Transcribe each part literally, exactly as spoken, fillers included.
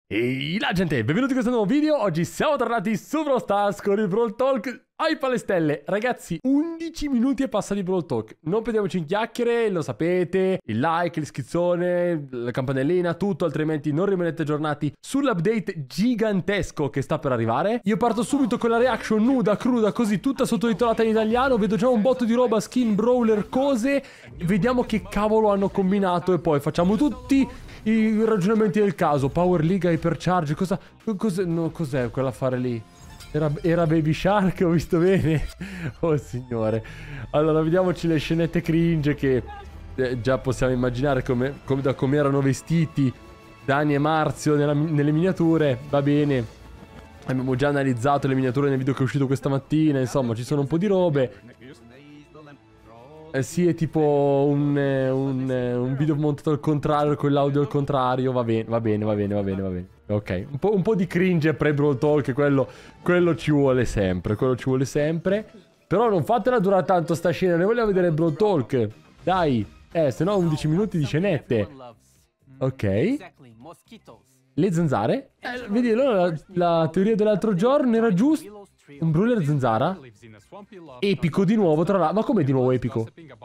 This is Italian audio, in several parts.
Ehi la gente, benvenuti in questo nuovo video. Oggi siamo tornati su Brawl Stars con il Brawl Talk ai palestelle. Ragazzi, undici minuti e passa di Brawl Talk. Non perdiamoci in chiacchiere, lo sapete. Il like, l'iscrizione, la campanellina, tutto. Altrimenti non rimanete aggiornati sull'update gigantesco che sta per arrivare. Io parto subito con la reaction nuda, cruda, così tutta sottotitolata in italiano. Vedo già un botto di roba, skin, brawler, cose. Vediamo che cavolo hanno combinato e poi facciamo tutti i ragionamenti del caso. Power League, Hypercharge, cosa... Cos'è no, cos'è quell'affare lì? Era, era Baby Shark, ho visto bene? Oh signore. Allora, vediamoci le scenette cringe che eh, già possiamo immaginare come, come, da come erano vestiti Dani e Marzio nella, nelle miniature. Va bene. Abbiamo già analizzato le miniature nel video che è uscito questa mattina. Insomma, ci sono un po' di robe. Eh sì, è tipo un, un, un video montato al contrario, con l'audio al contrario. Va bene, va bene, va bene, va bene, va bene. Ok, un po', un po' di cringe pre-Brawl Talk, quello, quello ci vuole sempre, quello ci vuole sempre. Però non fatela durare tanto sta scena, ne vogliamo vedere Brawl Talk. Dai, eh, se no undici minuti di scenette. Ok. Le zanzare? Eh, vedi, allora la, la teoria dell'altro giorno era giusta. Un brawler zanzara? Epico di nuovo, tra l'altro. Ma come di nuovo epico?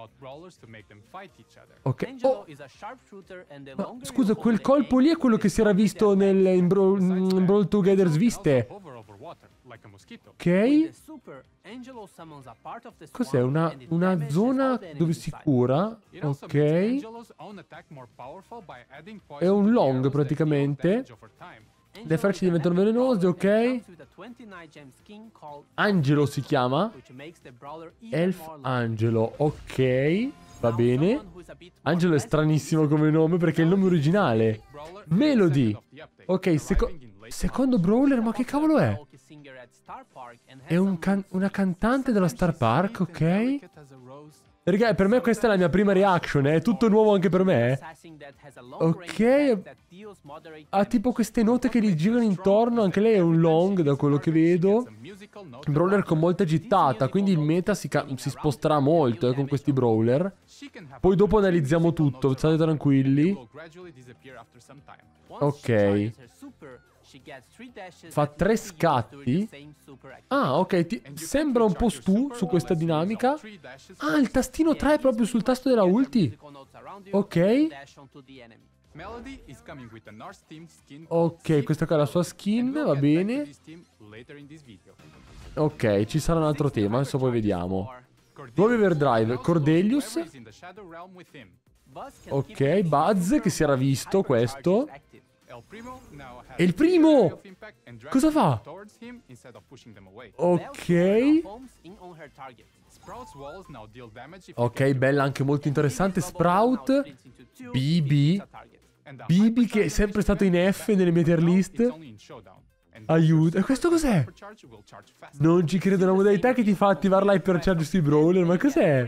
Ok. Oh. Ma, scusa, quel colpo lì è quello che si era visto nel, in, Brawl, in Brawl Together sviste. Ok. Cos'è? Una, una zona dove si cura? Ok. È un long praticamente. Le frecce diventano velenose, ok. Angelo si chiama. Elf Angelo, ok. Va bene. Angelo è stranissimo come nome perché è il nome originale. Melody. Ok, seco secondo brawler, ma che cavolo è? È un can una cantante della Star Park, ok. Raga, per me questa è la mia prima reaction, è tutto nuovo anche per me. Ok. Ha tipo queste note che gli girano intorno, anche lei è un long da quello che vedo. Brawler con molta gittata, quindi il meta si, si sposterà molto eh, con questi brawler. Poi dopo analizziamo tutto, state tranquilli. Ok. Fa tre scatti. Ah, ok. Ti sembra un po' stu su questa dinamica. Ah, il tastino tre è proprio sul tasto della ulti. Ok. Ok, questa qua è la sua skin. Va bene. Ok, ci sarà un altro tema. Adesso poi vediamo. Nuovi overdrive. Cordelius. Ok, Buzz che si era visto questo. È il primo! Cosa fa? Ok. Ok, bella, anche molto interessante. Sprout. B B. B B che è sempre stato in F nelle mie tier list. Aiuto. E questo cos'è? Non ci credo, una modalità che ti fa attivare l'hypercharge sui brawler. Ma cos'è?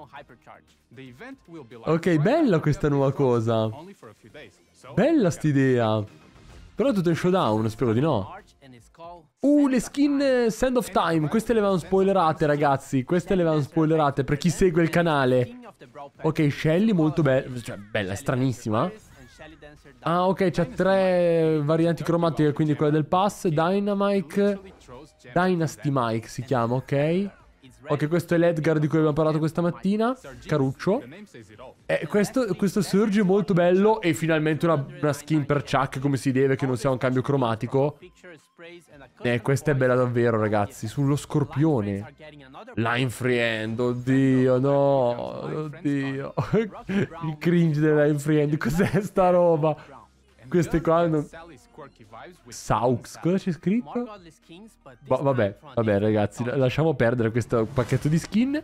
Ok, bella questa nuova cosa. Bella st'idea. Però tutto in showdown, spero di no. Uh, le skin Sand of Time. Queste le avevamo spoilerate, ragazzi. Queste le avevamo spoilerate per chi segue il canale. Ok, Shelly molto bella. Cioè, bella, stranissima. Ah, ok, c'ha tre varianti cromatiche, quindi quella del pass. Dynamite. Dynasty Mike si chiama, ok. Ok, questo è l'Edgar di cui abbiamo parlato questa mattina. Caruccio. Eh, questo, questo Surge è molto bello. E finalmente una, una skin per Chuck come si deve, che non sia un cambio cromatico. Eh, questa è bella davvero, ragazzi. Sullo scorpione. Line Friend, oddio, no. Oddio. Il cringe della Line Friend. Cos'è sta roba? Queste qua non... Saux, cosa c'è scritto? Boh, vabbè, vabbè ragazzi, lasciamo perdere questo pacchetto di skin.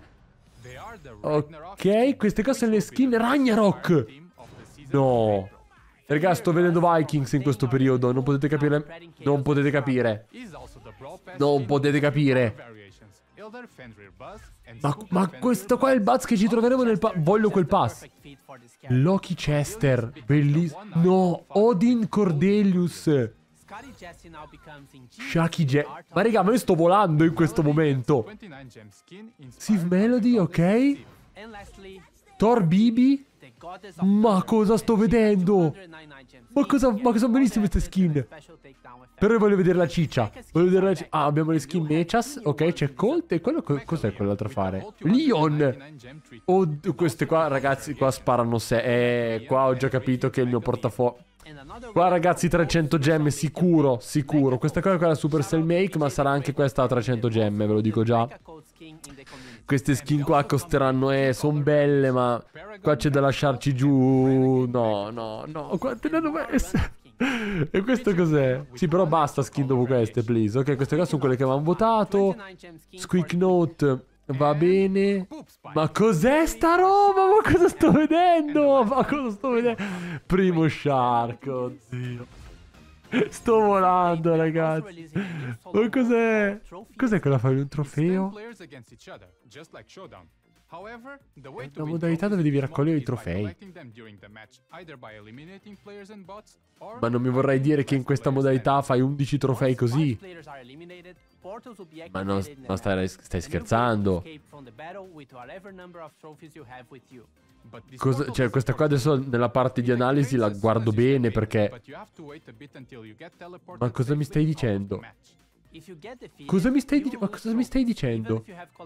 Ok, queste qua sono le skin Ragnarok. No. Ragazzi, sto vedendo Vikings in questo periodo, non potete capire. Non potete capire. Non potete capire. Ma, ma questo qua è il Buzz che ci troveremo nel pass. Voglio quel pass. Loki Chester. Bellissimo. No, Odin Cordelius. Shaki Jet. Ma raga, ma io sto volando in questo momento. Sif Melody, ok. Thor Bibi. Ma cosa sto vedendo? Ma cosa, ma cosa bellissime queste skin. Però io voglio vedere la ciccia. Voglio vedere la ciccia. Ah, abbiamo le skin Mechas. Ok, c'è Colt. E quello co cos'è quell'altro affare? Leon. Oh, queste qua, ragazzi, qua sparano se. Eh, qua ho già capito che il mio portafoglio. Qua, ragazzi, trecento gemme, sicuro, sicuro. Questa qua è quella Supercell Make, ma sarà anche questa a trecento gemme, ve lo dico già. Queste skin qua costeranno, eh, sono belle, ma qua c'è da lasciarci giù. No, no, no, quante ne hanno messe? E questo cos'è? Sì, però basta skin dopo queste, please. Ok, queste qua sono quelle che avevamo votato. Squeak Note, va bene. Ma cos'è sta roba? Ma cosa sto vedendo? Ma cosa sto vedendo? Primo Shark, oddio. Sto volando, ragazzi. Ma cos'è? Cos'è quella fai? Un trofeo? La modalità dove devi raccogliere i trofei. Ma non mi vorrai dire che in questa modalità fai undici trofei così? Ma non, non stai, stai scherzando? Cosa, cioè, questa qua adesso nella parte di analisi la guardo bene perché... Ma cosa mi stai dicendo? Cosa mi stai, di ma cosa mi stai dicendo?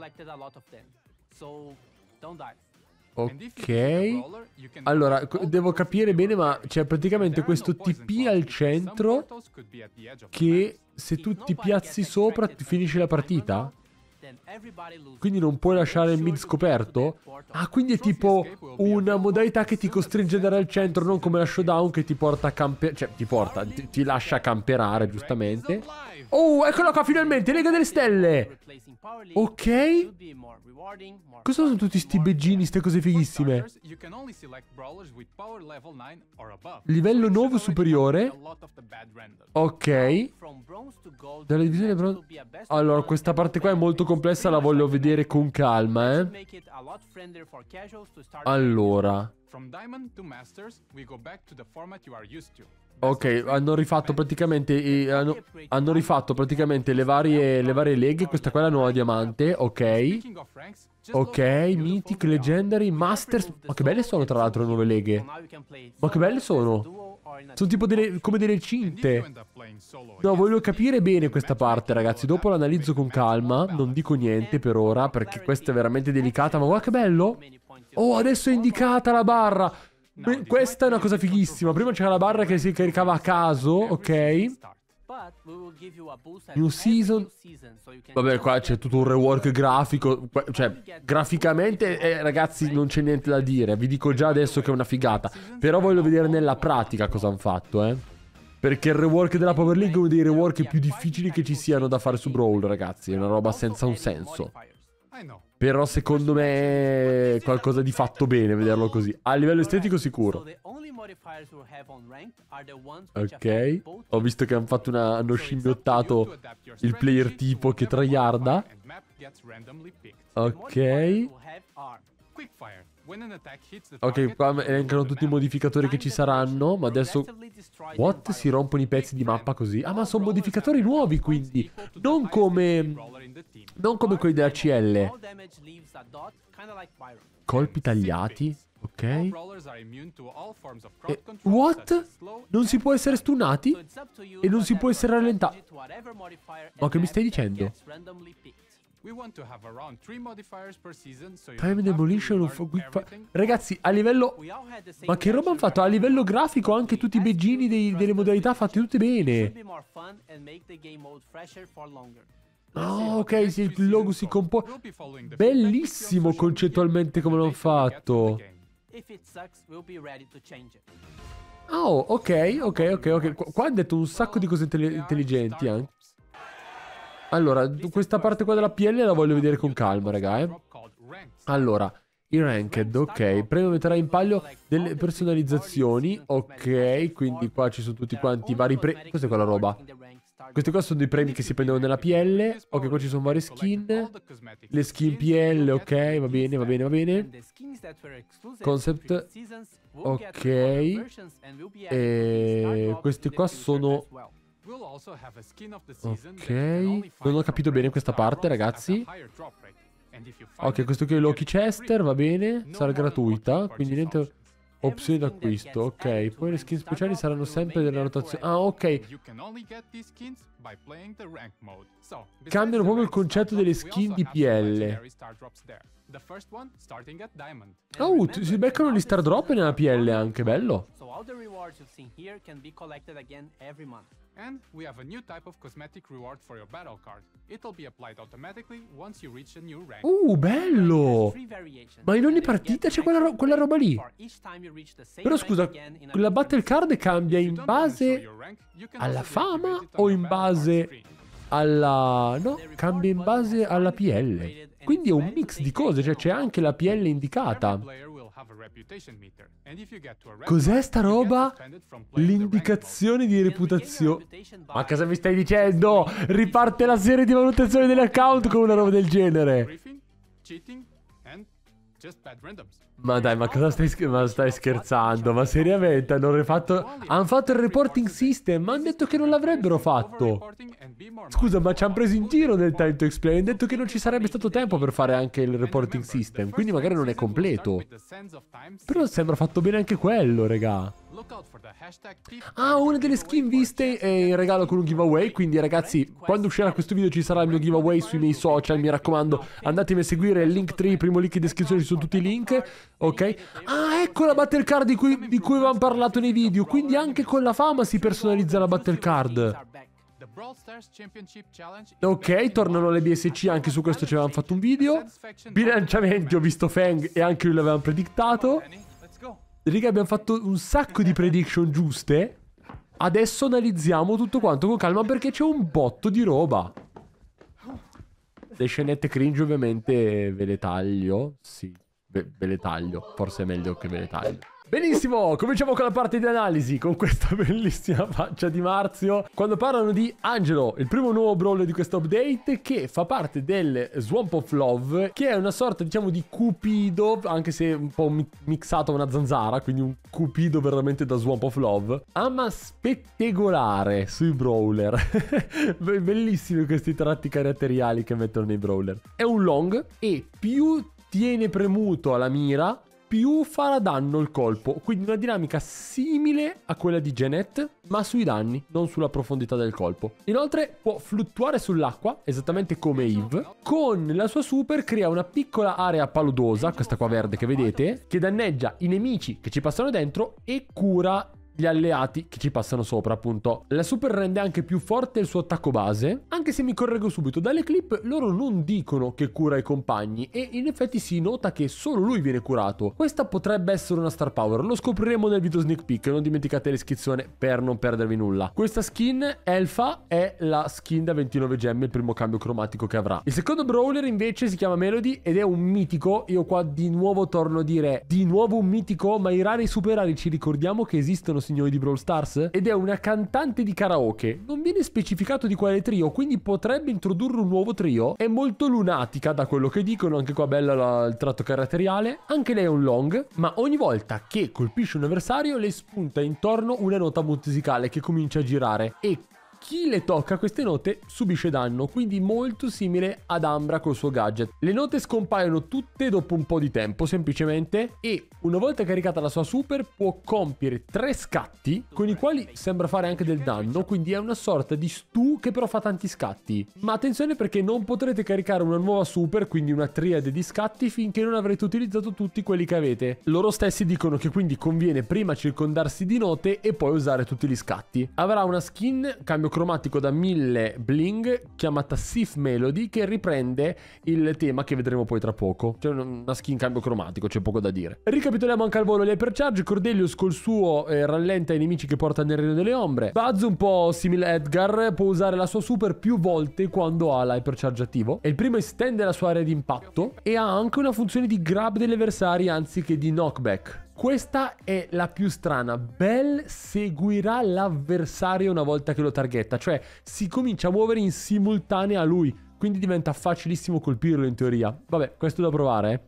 Ok. Allora, devo capire bene, ma c'è praticamente questo T P al centro che se tu ti piazzi sopra ti finisci la partita? Quindi non puoi lasciare il mid scoperto? Ah, quindi è tipo una modalità che ti costringe ad andare al centro, non come la showdown che ti porta a camperare. Cioè, ti porta, ti, ti lascia camperare, giustamente. Oh, eccola qua finalmente, Lega delle Stelle! Ok. Cosa sono tutti sti beggini, ste cose fighissime? Livello nuovo superiore. Ok. Dalla divisione bronzo. Allora, questa parte qua è molto complessa, la voglio vedere con calma, eh. Allora. Ok, hanno rifatto praticamente eh, hanno, hanno rifatto praticamente le varie, le varie leghe. Questa qua è la nuova diamante. Ok. Ok, Mythic, Legendary, Masters. Ma che belle sono tra l'altro le nuove leghe. Ma che belle sono. Sono tipo delle, come delle cinte. No, voglio capire bene questa parte, ragazzi. Dopo l'analizzo con calma. Non dico niente per ora perché questa è veramente delicata. Ma guarda che bello. Oh, adesso è indicata la barra. Beh, questa è una cosa fighissima. Prima c'era la barra che si caricava a caso. Ok. New season. Vabbè, qua c'è tutto un rework grafico. Cioè, graficamente, eh, ragazzi, non c'è niente da dire. Vi dico già adesso che è una figata. Però voglio vedere nella pratica cosa hanno fatto, eh. Perché il rework della Power League è uno dei rework più difficili che ci siano da fare su Brawl, ragazzi. È una roba senza un senso. Però secondo me è qualcosa di fatto bene vederlo così. A livello estetico sicuro. Ok. Ho visto che hanno fatto una... hanno scimmiottato il player tipo che tryharda. Ok. Ok, qua elencano tutti i modificatori che ci saranno. Ma adesso... What? Si rompono i pezzi di mappa così? Ah, ma sono modificatori nuovi quindi. Non come... Non come quelli della C L. Colpi tagliati. Ok. E... What? Non si può essere stunnati? E non si può essere rallentati? Ma che mi stai dicendo? Time Demolition. Ragazzi, a livello... Ma che roba hanno fatto? A livello grafico anche tutti i beggini dei, delle modalità fatte tutte bene. Oh, ok, sì, il logo si compone. Bellissimo concettualmente come l'hanno fatto. Oh, ok, ok, ok, ok. Qua hanno detto un sacco di cose intelligenti anche. Allora, questa parte qua della P L la voglio vedere con calma, raga, eh. Allora, i ranked, ok. Prima metterà in palio delle personalizzazioni. Ok, quindi qua ci sono tutti quanti i vari premi. Questa è quella roba. Questi qua sono dei premi che si prendono nella P L. Ok, qua ci sono varie skin. Le skin P L, ok, va bene, va bene, va bene. Concept. Ok. E questi qua sono... Ok. Non ho capito bene questa parte, ragazzi. Ok, questo qui è Loki Chester, va bene. Sarà gratuita, quindi niente... Opzioni d'acquisto, ok. Poi le skin speciali saranno sempre della rotazione. Ah, ok. Cambiano proprio il concetto delle skin di P L. Oh, si beccano gli star drop nella P L anche, bello. And we have a new type of cosmetic reward for your battle card. It'll be applied automatically once you reach a new rank. Uh, bello! Ma in ogni partita c'è quella, ro quella roba lì. Però scusa, la battle card cambia in base alla fama o in base alla... no, cambia in base alla P L. Quindi è un mix di cose, cioè c'è anche la P L indicata. Cos'è sta roba? L'indicazione di reputazione. Ma cosa mi stai dicendo? Riparte la serie di valutazione degli account con una roba del genere. Ma dai, ma cosa stai, ma stai scherzando? Ma seriamente hanno rifatto... Hanno fatto il reporting system, ma hanno detto che non l'avrebbero fatto. Scusa, ma ci hanno preso in giro nel time to explain. Hanno detto che non ci sarebbe stato tempo per fare anche il reporting system, quindi magari non è completo. Però sembra fatto bene anche quello, regà. Ah, una delle skin viste è in regalo con un giveaway. Quindi ragazzi, quando uscirà questo video ci sarà il mio giveaway sui miei social. Mi raccomando, andatemi a seguire il link tree, primo link in descrizione, ci sono tutti i link. Ok. Ah, ecco la battle card di cui, di cui avevamo parlato nei video. Quindi anche con la fama si personalizza la battle card. Ok, tornano le B S C, anche su questo ci avevamo fatto un video. Bilanciamenti, ho visto Feng e anche lui l'avevamo predictato. Raga, abbiamo fatto un sacco di prediction giuste. Adesso analizziamo tutto quanto con calma perché c'è un botto di roba. Le scenette cringe ovviamente ve le taglio. Sì, ve, ve le taglio. Forse è meglio che ve le taglio. Benissimo, cominciamo con la parte di analisi, con questa bellissima faccia di Marzio. Quando parlano di Angelo, il primo nuovo brawler di questo update, che fa parte del Swamp of Love, che è una sorta, diciamo, di cupido, anche se un po' mixato a una zanzara, quindi un cupido veramente da Swamp of Love. Ama spettegolare sui brawler. Bellissimi questi tratti caratteriali che mettono nei brawler. È un long e più tiene premuto alla mira, più farà danno il colpo, quindi una dinamica simile a quella di Jeanette, ma sui danni, non sulla profondità del colpo. Inoltre può fluttuare sull'acqua, esattamente come Eve. Con la sua super crea una piccola area paludosa, questa qua verde che vedete, che danneggia i nemici che ci passano dentro e cura gli alleati che ci passano sopra, appunto. La super rende anche più forte il suo attacco base, anche se mi correggo subito, dalle clip loro non dicono che cura i compagni e in effetti si nota che solo lui viene curato. Questa potrebbe essere una star power, lo scopriremo nel video sneak peek, non dimenticate l'iscrizione per non perdervi nulla. Questa skin Elfa è la skin da ventinove gemme, il primo cambio cromatico che avrà. Il secondo brawler invece si chiama Melody ed è un mitico. Io qua di nuovo torno a dire di nuovo un mitico, ma i rari e i super rari ci ricordiamo che esistono, signori di Brawl Stars, ed è una cantante di karaoke. Non viene specificato di quale trio, quindi potrebbe introdurre un nuovo trio. È molto lunatica da quello che dicono, anche qua bella la, il tratto caratteriale. Anche lei è un long, ma ogni volta che colpisce un avversario le spunta intorno una nota musicale che comincia a girare e chi le tocca queste note subisce danno, quindi molto simile ad Ambra col suo gadget. Le note scompaiono tutte dopo un po' di tempo semplicemente e una volta caricata la sua super può compiere tre scatti con i quali sembra fare anche del danno, quindi è una sorta di stu che però fa tanti scatti. Ma attenzione perché non potrete caricare una nuova super, quindi una triade di scatti, finché non avrete utilizzato tutti quelli che avete. Loro stessi dicono che quindi conviene prima circondarsi di note e poi usare tutti gli scatti. Avrà una skin cambio cromatico da mille bling chiamata Sif Melody, che riprende il tema che vedremo poi tra poco. C'è una skin cambio cromatico, c'è poco da dire. Ricapitoliamo anche al volo le hypercharge. Cordelius col suo eh, rallenta i nemici che porta nel Regno delle Ombre. Buzz, un po' simile a Edgar, può usare la sua super più volte quando ha la hypercharge attivo. E il primo estende la sua area di impatto e ha anche una funzione di grab degli avversari anziché di knockback. Questa è la più strana. Bell seguirà l'avversario una volta che lo targetta, cioè si comincia a muovere in simultanea a lui, quindi diventa facilissimo colpirlo in teoria. Vabbè, questo da provare, eh.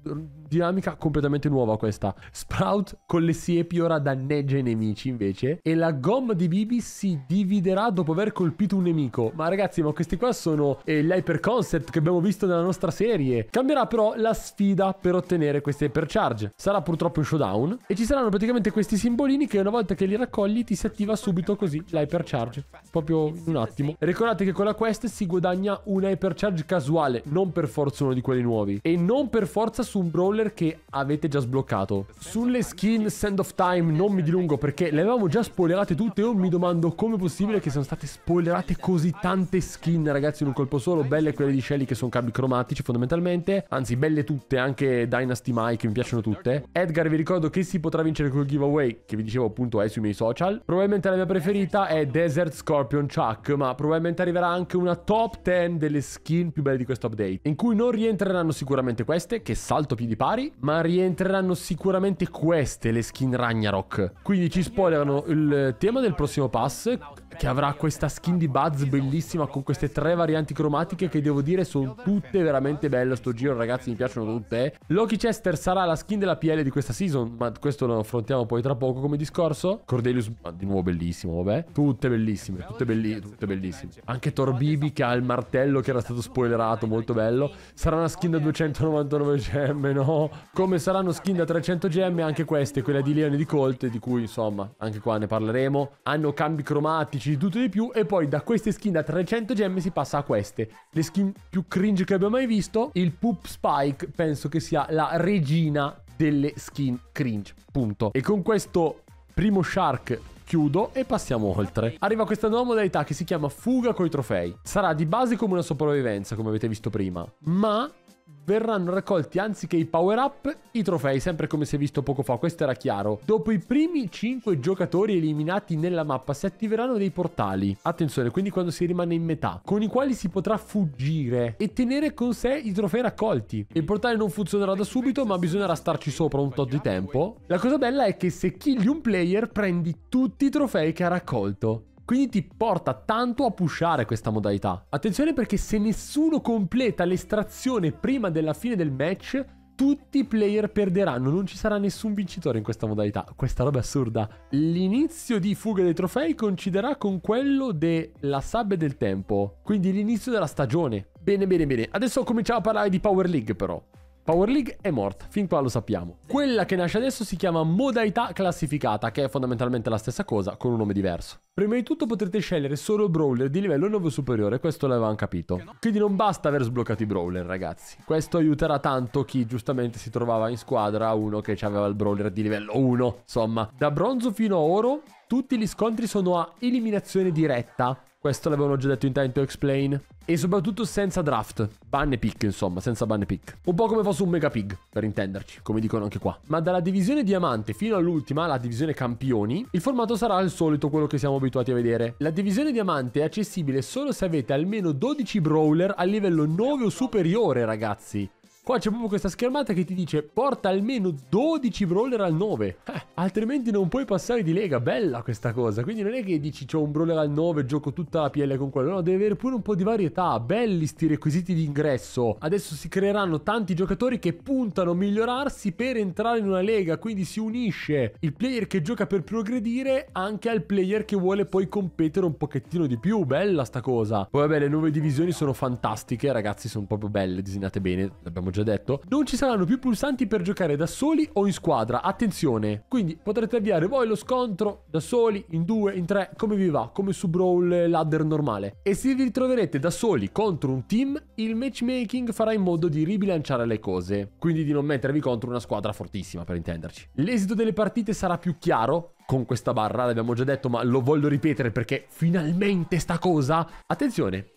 dinamica completamente nuova questa. Sprout con le siepi ora danneggia i nemici invece, e la gomma di Bibi si dividerà dopo aver colpito un nemico. Ma ragazzi, ma questi qua sono eh, gli hyper concept che abbiamo visto nella nostra serie. Cambierà però la sfida per ottenere queste hyper charge. Sarà purtroppo un showdown e ci saranno praticamente questi simbolini che una volta che li raccogli ti si attiva subito così la hyper charge, proprio in un attimo. Ricordate che con la quest si guadagna una hyper charge casuale, non per forza uno di quelli nuovi, e non per forza su un brawler che avete già sbloccato. Sulle skin Sand of Time non mi dilungo perché le avevamo già spoilerate tutte. Io mi domando come è possibile che siano state spoilerate così tante skin, ragazzi, in un colpo solo. Belle quelle di Shelly che sono cambi cromatici fondamentalmente, anzi belle tutte, anche Dynasty Mike mi piacciono tutte. Edgar vi ricordo che si potrà vincere col giveaway che vi dicevo appunto è sui miei social. Probabilmente la mia preferita è Desert Scorpion Chuck, ma probabilmente arriverà anche una top dieci delle skin più belle di questo update, in cui non rientreranno sicuramente queste che salto piedi pari, ma rientreranno sicuramente queste, le skin Ragnarok. Quindi ci spoilerano il tema del prossimo pass, che avrà questa skin di Buzz bellissima con queste tre varianti cromatiche che devo dire sono tutte veramente belle. Sto giro ragazzi mi piacciono tutte. Loki Chester sarà la skin della P L di questa season, ma questo lo affrontiamo poi tra poco come discorso. Cordelius di nuovo bellissimo, vabbè, tutte bellissime, tutte, belli tutte bellissime. Anche Thor Bibi che ha il martello che era stato spoilerato, molto bello. Sarà una skin da duecentonovantanove gemme, no? Come saranno skin da trecento gemme anche queste, quella di Leone e di Colt, di cui insomma anche qua ne parleremo. Hanno cambi cromatici, di tutto e di più, e poi da queste skin da trecento gemme si passa a queste, le skin più cringe che abbiamo mai visto. Il Poop Spike penso che sia la regina delle skin cringe, punto. E con questo primo Shark chiudo e passiamo oltre. Arriva questa nuova modalità che si chiama fuga coi trofei. Sarà di base come una sopravvivenza, come avete visto prima, ma verranno raccolti anziché i power up i trofei, sempre come si è visto poco fa. Questo era chiaro. Dopo i primi cinque giocatori eliminati nella mappa si attiveranno dei portali, attenzione, quindi quando si rimane in metà, con i quali si potrà fuggire e tenere con sé i trofei raccolti. Il portale non funzionerà da subito, ma bisognerà starci sopra un tot di tempo. La cosa bella è che se killi un player prendi tutti i trofei che ha raccolto, quindi ti porta tanto a pushare questa modalità. Attenzione perché se nessuno completa l'estrazione prima della fine del match, tutti i player perderanno, non ci sarà nessun vincitore in questa modalità. Questa roba è assurda. L'inizio di fuga dei trofei coinciderà con quello della sabbia del tempo, quindi l'inizio della stagione. Bene, bene, bene. Adesso cominciamo a parlare di Power League però. Power League è morta, fin qua lo sappiamo. Quella che nasce adesso si chiama modalità classificata, che è fondamentalmente la stessa cosa, con un nome diverso. Prima di tutto potrete scegliere solo brawler di livello nove o superiore, questo l'avevamo capito. Quindi non basta aver sbloccato i brawler, ragazzi. Questo aiuterà tanto chi giustamente si trovava in squadra, uno che aveva il brawler di livello uno. Insomma, da bronzo fino a oro, tutti gli scontri sono a eliminazione diretta. Questo l'avevano già detto in Time to Explain. E soprattutto senza draft, ban e pick, insomma, senza ban e pick. Un po' come fosse un mega pig, per intenderci, come dicono anche qua. Ma dalla divisione diamante fino all'ultima, la divisione campioni, il formato sarà il solito, quello che siamo abituati a vedere. La divisione diamante è accessibile solo se avete almeno dodici brawler a livello nove o superiore, ragazzi. Qua c'è proprio questa schermata che ti dice porta almeno dodici brawler al nove. Eh, altrimenti non puoi passare di lega. Bella questa cosa. Quindi non è che dici c'ho un brawler al nove, gioco tutta la P L con quello. No, deve avere pure un po' di varietà. Belli sti requisiti di ingresso. Adesso si creeranno tanti giocatori che puntano a migliorarsi per entrare in una lega. Quindi si unisce il player che gioca per progredire anche al player che vuole poi competere un pochettino di più. Bella sta cosa. Poi vabbè, le nuove divisioni sono fantastiche, ragazzi, sono proprio belle, disegnate bene, l'abbiamo già detto. Non ci saranno più pulsanti per giocare da soli o in squadra, attenzione. Quindi potrete avviare voi lo scontro da soli, in due, in tre, come vi va, come su Brawl Ladder normale. E se vi ritroverete da soli contro un team, il matchmaking farà in modo di ribilanciare le cose, quindi di non mettervi contro una squadra fortissima, per intenderci. L'esito delle partite sarà più chiaro con questa barra, l'abbiamo già detto, ma lo voglio ripetere perché finalmente sta cosa. Attenzione,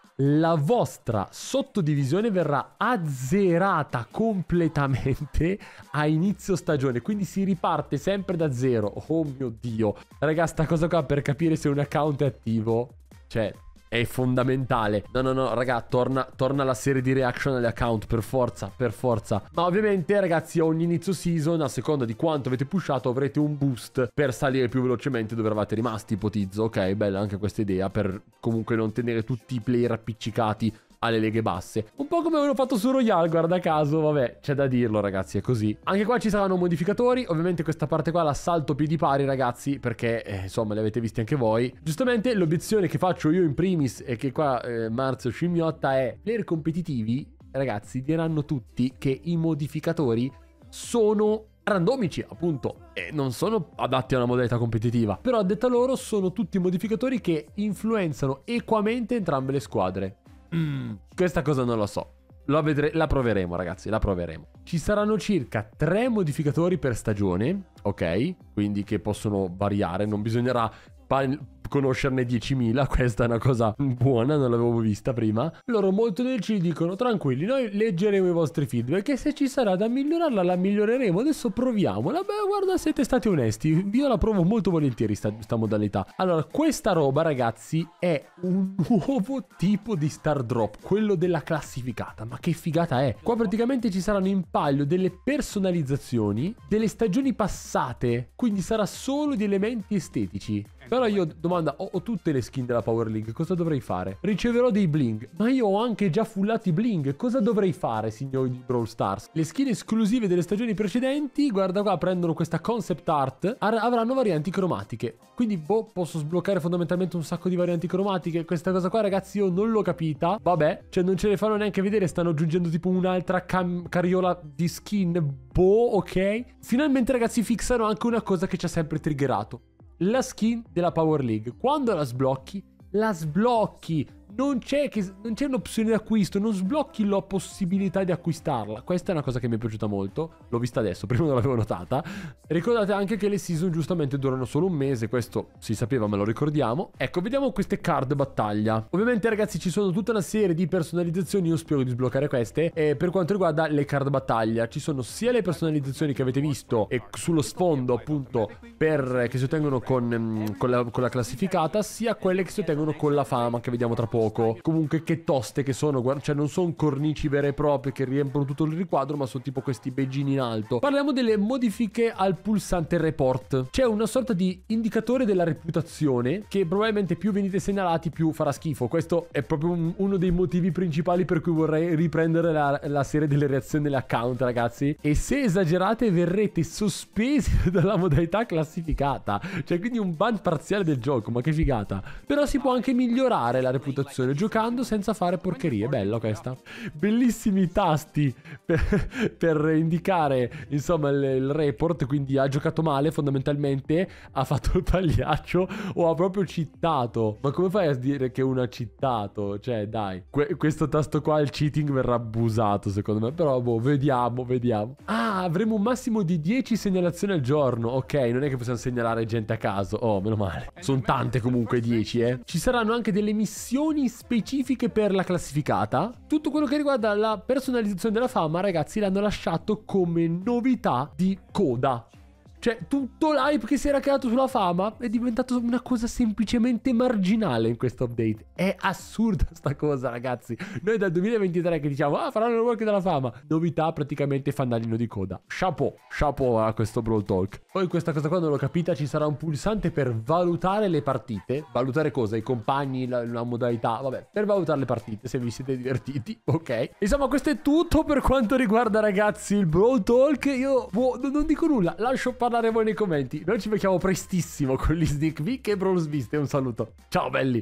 la vostra sottodivisione verrà azzerata completamente a inizio stagione, quindi si riparte sempre da zero. Oh mio Dio, raga, sta cosa qua per capire se un account è attivo, cioè, è fondamentale. No, no, no, raga, torna, torna la serie di reaction agli account, per forza, per forza. Ma ovviamente, ragazzi, a ogni inizio season, a seconda di quanto avete pushato, avrete un boost per salire più velocemente dove eravate rimasti, ipotizzo. Ok, bella anche questa idea, per comunque non tenere tutti i player appiccicati alle leghe basse. Un po' come avevo fatto su Royale, guarda caso, vabbè, c'è da dirlo ragazzi, è così. Anche qua ci saranno modificatori, ovviamente questa parte qua la salto piedi pari ragazzi, perché eh, insomma le avete viste anche voi. Giustamente l'obiezione che faccio io in primis e che qua eh, Marzio scimmiotta è: player competitivi, ragazzi, diranno tutti che i modificatori sono randomici, appunto, e non sono adatti a una modalità competitiva. Però a detta loro sono tutti modificatori che influenzano equamente entrambe le squadre. Mm, questa cosa non lo so. La, vedre- la proveremo ragazzi, la proveremo. Ci saranno circa tre modificatori per stagione, ok? Quindi che possono variare, non bisognerà conoscerne diecimila, questa è una cosa buona, non l'avevo vista prima. Loro molto ci dicono: tranquilli, noi leggeremo i vostri feedback e se ci sarà da migliorarla la miglioreremo, adesso proviamola. Beh, guarda, siete stati onesti, io la provo molto volentieri sta, sta modalità. Allora, questa roba ragazzi è un nuovo tipo di star drop, quello della classificata. Ma che figata è! Qua praticamente ci saranno in palio delle personalizzazioni delle stagioni passate, quindi sarà solo di elementi estetici. Però io domanda, ho, ho tutte le skin della Power League, cosa dovrei fare? Riceverò dei bling, ma io ho anche già fullati bling, cosa dovrei fare, signori di Brawl Stars? Le skin esclusive delle stagioni precedenti, guarda qua, prendono questa concept art, avranno varianti cromatiche. Quindi, boh, posso sbloccare fondamentalmente un sacco di varianti cromatiche. Questa cosa qua, ragazzi, io non l'ho capita. Vabbè, cioè non ce le fanno neanche vedere, stanno aggiungendo tipo un'altra carriola di skin. Boh, ok. Finalmente, ragazzi, fixano anche una cosa che ci ha sempre triggerato: la skin della Power League. Quando la sblocchi, la sblocchi. Non c'è, che, non c'è un'opzione di acquisto, non sblocchi la possibilità di acquistarla. Questa è una cosa che mi è piaciuta molto. L'ho vista adesso, prima non l'avevo notata. Ricordate anche che le season giustamente durano solo un mese, questo si sapeva, ma lo ricordiamo. Ecco, vediamo queste card battaglia. Ovviamente ragazzi ci sono tutta una serie di personalizzazioni, io spero di sbloccare queste. E per quanto riguarda le card battaglia, ci sono sia le personalizzazioni che avete visto e sullo sfondo appunto per, che si ottengono con, con, la, con la classificata, sia quelle che si ottengono con la fama, che vediamo tra poco. Comunque che toste che sono, guarda, cioè non sono cornici vere e proprie che riempiono tutto il riquadro, ma sono tipo questi beggini in alto. Parliamo delle modifiche al pulsante report. C'è una sorta di indicatore della reputazione che probabilmente più venite segnalati più farà schifo. Questo è proprio un, uno dei motivi principali per cui vorrei riprendere la, la serie delle reazioni dell'account, ragazzi. E se esagerate verrete sospesi dalla modalità classificata, cioè quindi un ban parziale del gioco, ma che figata. Però si può anche migliorare la reputazione giocando senza fare porcherie. Bella questa. Bellissimi tasti per, per indicare insomma il, il report. Quindi ha giocato male fondamentalmente, ha fatto il pagliaccio o ha proprio cheatato. Ma come fai a dire che uno ha cheatato? Cioè dai, que questo tasto qua, il cheating, verrà abusato secondo me. Però boh, vediamo, vediamo. Ah, avremo un massimo di dieci segnalazioni al giorno. Ok, non è che possiamo segnalare gente a caso. Oh, meno male. Sono tante comunque, dieci eh. Ci saranno anche delle missioni specifiche per la classificata. Tutto quello che riguarda la personalizzazione della fama, ragazzi, l'hanno lasciato come novità di coda. Cioè tutto l'hype che si era creato sulla fama è diventato una cosa semplicemente marginale in questo update. È assurda sta cosa, ragazzi. Noi dal duemilaventitré che diciamo ah, faranno il work della fama, novità praticamente fanalino di coda. Chapeau, chapeau a questo Brawl Talk. Poi questa cosa qua non l'ho capita, ci sarà un pulsante per valutare le partite. Valutare cosa? I compagni, la, la modalità, vabbè, per valutare le partite, se vi siete divertiti, ok. Insomma, questo è tutto per quanto riguarda, ragazzi, il Brawl Talk. Io boh, non dico nulla, lascio parlare voi nei commenti. Noi ci becchiamo prestissimo con gli sneak peek e Brawl Sviste. Un saluto, ciao belli.